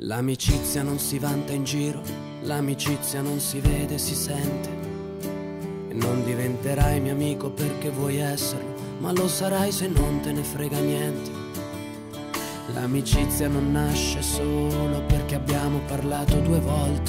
L'amicizia non si vanta in giro, l'amicizia non si vede, si sente. E non diventerai mio amico perché vuoi esserlo, ma lo sarai se non te ne frega niente. L'amicizia non nasce solo perché abbiamo parlato 2 volte.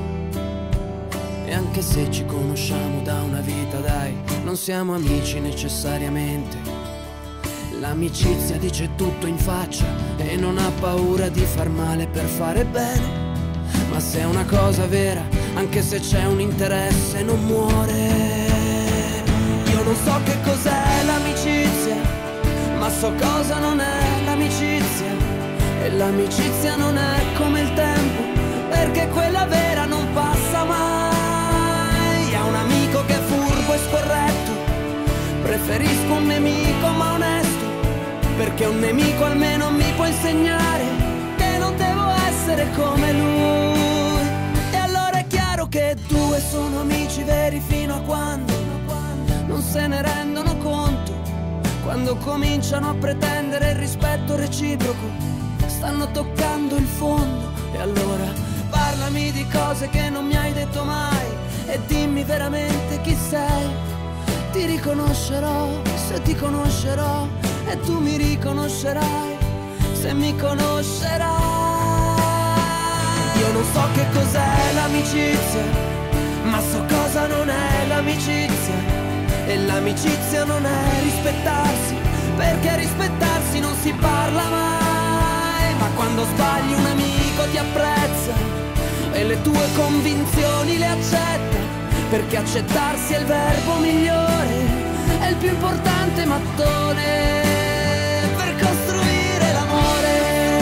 E anche se ci conosciamo da una vita, dai, non siamo amici necessariamente. L'amicizia dice tutto in faccia e non ha paura di far male per fare bene. Ma se è una cosa vera, anche se c'è un interesse, non muore. Io non so che cos'è l'amicizia, ma so cosa non è l'amicizia. E l'amicizia non è come il tempo, perché quella vera non passa mai. È un amico che è furbo e scorretto, preferisco un nemico ma onesto, perché un nemico almeno mi può insegnare che non devo essere come lui. E allora è chiaro che 2 sono amici veri fino a quando non se ne rendono conto. Quando cominciano a pretendere il rispetto reciproco, stanno toccando il fondo. E allora parlami di cose che non mi hai detto mai e dimmi veramente chi sei. Ti riconoscerò se ti conoscerò e tu mi riconoscerai se mi conoscerai. Io non so che cos'è l'amicizia, ma so cosa non è l'amicizia. E l'amicizia non è rispettarsi, perché rispettarsi non si parla mai. Ma quando sbagli un amico ti apprezza e le tue convinzioni le accetta, perché accettarsi è il verbo migliore, è il più importante mattone per costruire l'amore,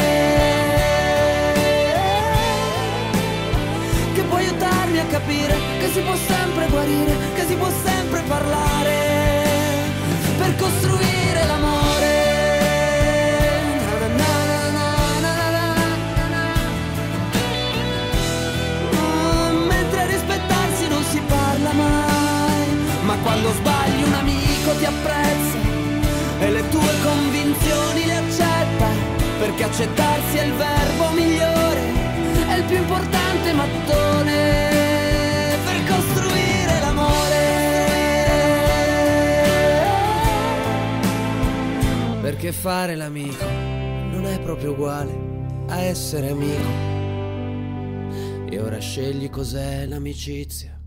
che può aiutarmi a capire che si può sempre guarire, che si può sempre parlare per costruire l'amore. Mentre a rispettarsi non si parla mai. Ma quando sbagli un amico ti apprezza e le tue convinzioni le accetta, perché accettarsi è il verbo migliore, è il più importante mattone per costruire l'amore. Perché fare l'amico non è proprio uguale a essere amico. E ora scegli cos'è l'amicizia.